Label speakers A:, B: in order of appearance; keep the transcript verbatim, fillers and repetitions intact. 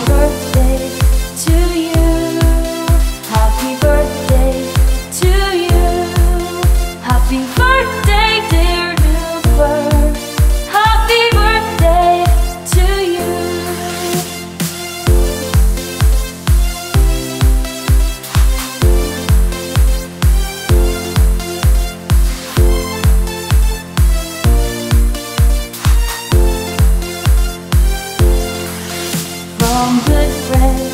A: birthday to you. Happy birthday to you. Happy birthday, dear Noopur. Happy birthday to you. From good friends